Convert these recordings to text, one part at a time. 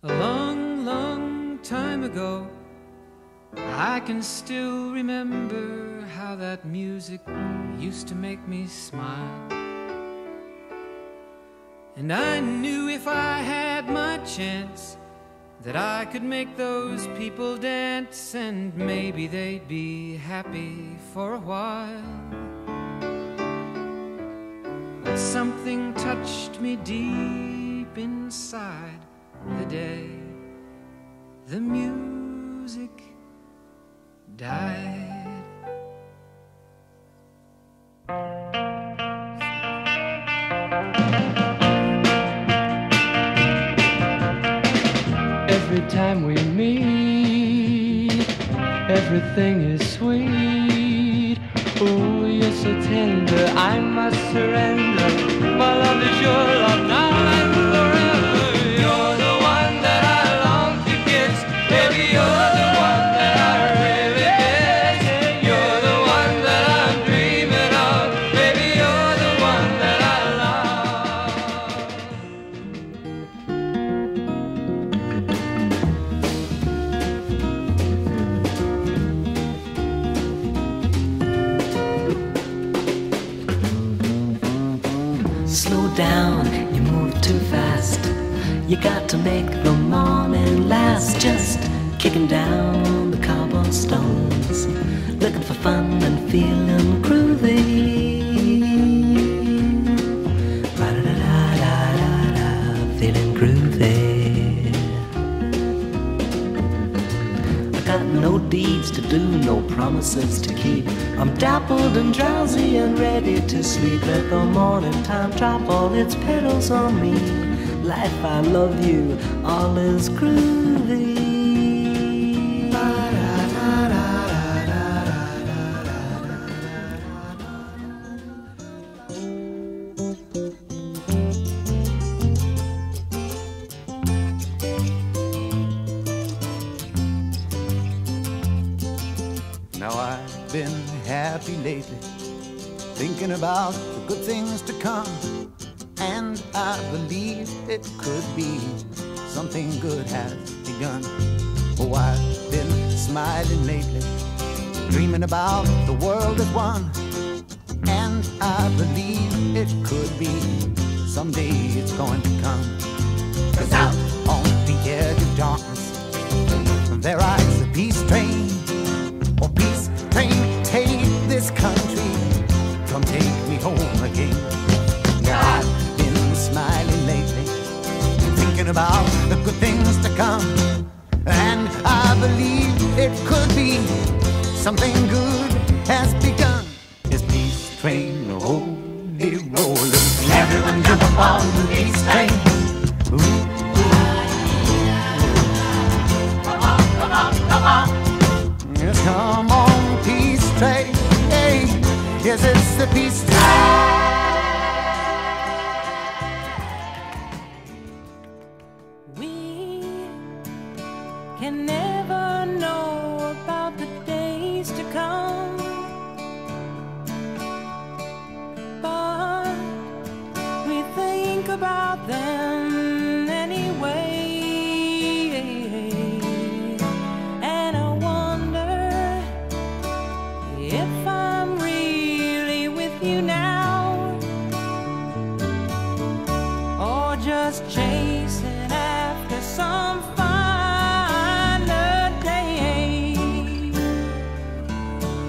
a long, long time ago. I can still remember how that music used to make me smile. And I knew if I had my chance that I could make those people dance, and maybe they'd be happy for a while. But something touched me deep inside the day the music died. Every time we meet, everything is sweet. Oh, you're so tender, I must surrender. My love is your love now and forever. You're the one that I long to kiss. Baby, you're the one that I really miss. You're the one that I'm dreaming of. Baby, you're the one that I Slow down, you move too fast. You got to make the morning last. Just kicking down the cobblestones, looking for fun and feeling groovy. Ra-da-da-da-da-da, feeling groovy. I got no deeds to do, no promises to keep. I'm dappled and drowsy and ready to sleep. Let the morning time drop all its petals on me. Life, I love you, all is groovy. Now I've been happy lately, thinking about the good things to come, and I believe it could be something good has begun. Oh, I've been smiling lately, dreaming about the world as one, and I believe it could be someday it's going to come. 'Cause out on the edge of darkness there rides the peace train. Oh, peace train, take this country, come take me home again. Now I've been smiling lately, thinking about the good things to come, and I believe it could be something good has begun. This peace train, holy rollin', everyone jump up on the peace train. Ooh. Come on, come on, come on. Yes, come on, peace train. Hey, yes, it's the peace train. We can never know about the days to come, but we think about them anyway. And I wonder if I'm really with you now, or just chasing after some finer day.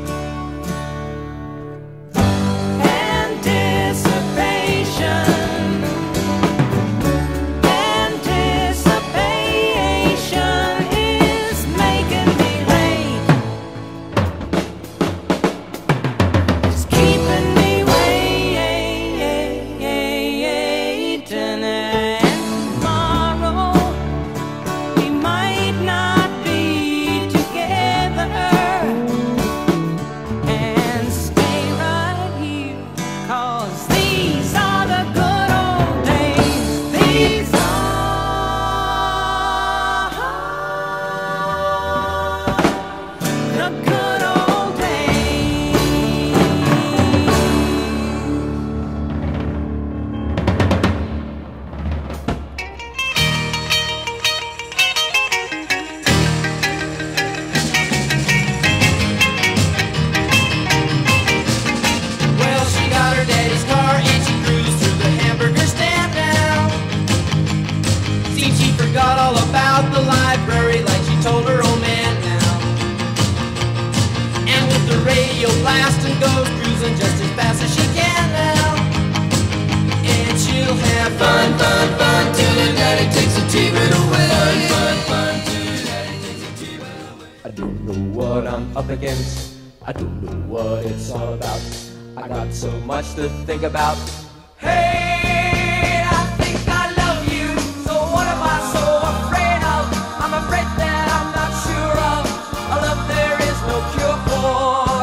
seems she forgot all about the library like she told her old man now. And with the radio blasting goes cruising just as fast as she can now. And she'll have fun, fun, fun till her daddy takes the TV away. Fun, fun, fun till her daddy takes the TV away. I don't know what I'm up against. I don't know what it's all about. I got so much to think about. Hey, I think I love you, so what am I so afraid of? I'm afraid that I'm not sure of a love there is no cure for.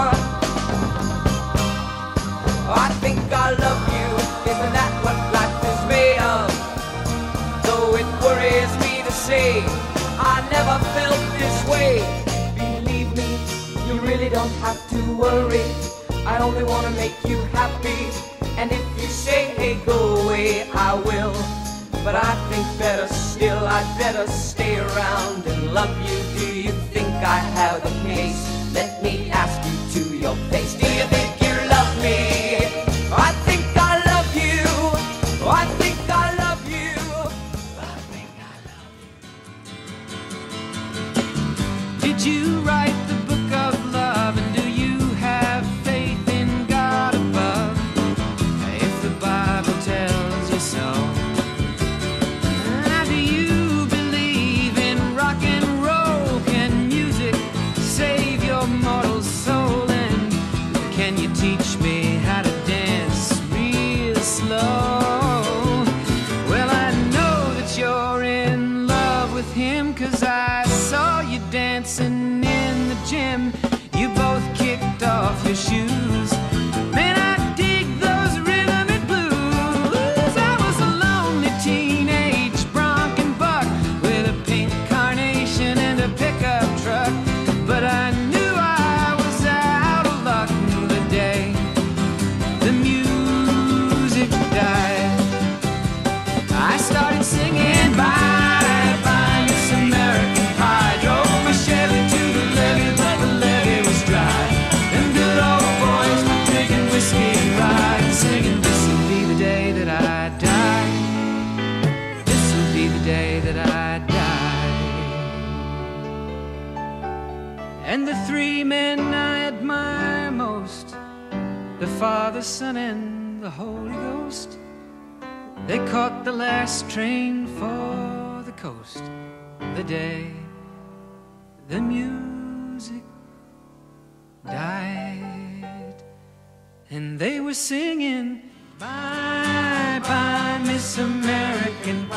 I think I love you, isn't that what life is made of? Though it worries me to say, I never felt this way. Believe me, you really don't have to worry. I only want to make you happy. And if you say, hey, go away, I will. But I think better still, I'd better stay around and love you. Do you think I have the case? Let me ask you to your face. Do you think you love me? I think I love you. I think I love you. I think I love you. Did you write the book of love? And do you have faith in God above? If the Bible tells you so. Do you believe in rock and roll? Can music save your mortal soul? And can you teach me how to dance real slow? Well, I know that you're in love with him, 'cause I saw you dancing in the gym. You both kicked off your shoes. Man, I dig those rhythm and blues. I was a lonely teenage bronc and buck with a pink carnation and a pickup truck. But I knew I was out of luck the day the music died. I started singing bye, bye, Miss American Pie. Drove my Chevy to the levee, but the levee was dry. And good old boys were drinking whiskey and rye and singing, this'll be the day that I die. This'll be the day that I die. And the three men I admire most, the Father, Son, and the Holy Ghost, they caught the last train for the coast the day the music died. And they were singing, bye, bye, Miss American